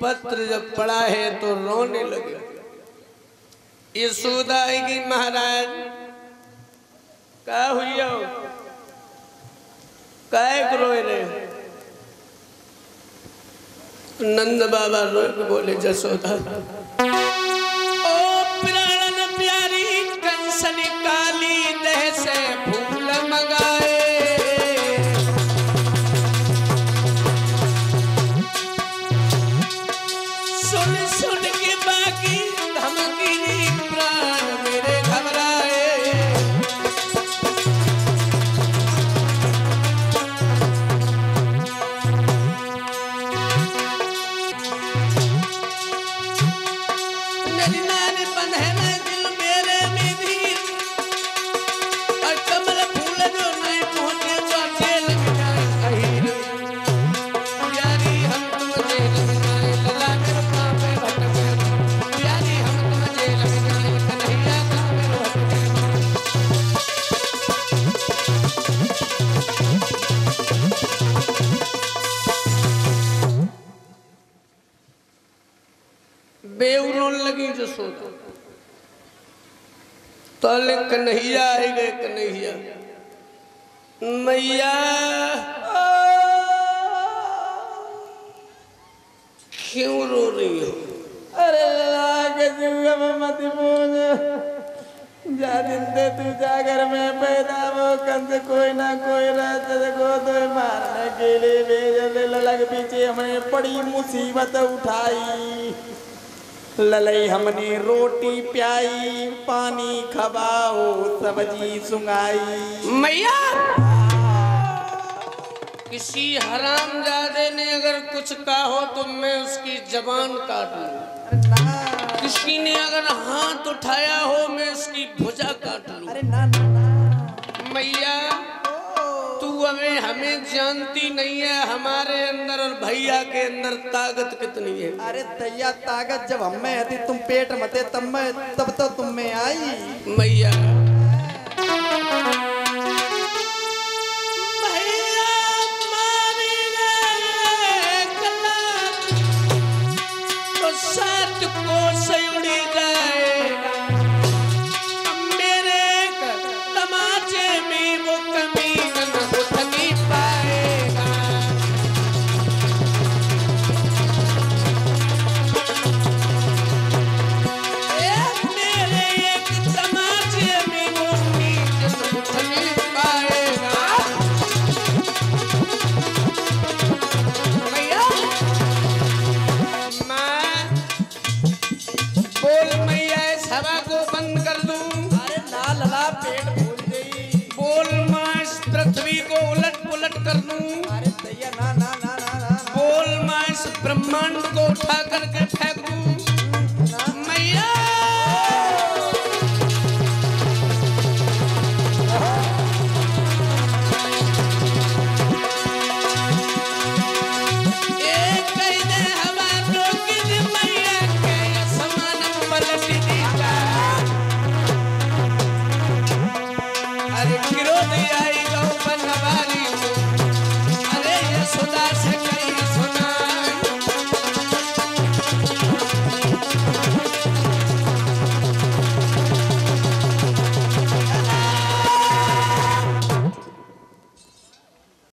पत्र जब पढ़ा है तो रोने लगे। यशोदा की महाराज क्या हुई हो, काय रोए रे? नंद बाबा रोए के बोले जसोदा ओ प्राणन प्यारी कंसन काली देह से फूल मंगाए। सुन सुन के बाकी धमकी प्राण मेरे घबराए। बेउरों लगी जसोदा तले कन्हैया आई गए। कन्हैया मैया क्यों रो रही हो? अरे मत बोल जा जिंदे तू जागर में पैदा वो कंद कोई ना कोई रात को तो मारने के लिए भेज लग पीछे हमें पड़ी मुसीबत उठाई। ललई हमने रोटी प्याई पानी खबाओ सब्जी सुंगाई। मैया किसी हरामजादे ने अगर कुछ कहा हो तो मैं उसकी जबान काट लूं। किसी ने अगर हाथ उठाया हो मैं उसकी भुजा काट लूं। अरे ना ना ना मैया तू हमें जानती नहीं है हमारे अंदर और भैया के अंदर ताकत कितनी है। अरे दैया ताकत जब हमें थी तुम पेट मते तब तो तुम में आई। मैया तो साथ को सयुड़ी जाएगा मेरे तमाचे में वो कमी कर दूं। अरे दैया ना ना ना ना ना बोल मैं इस ब्रह्मांड को उठा करके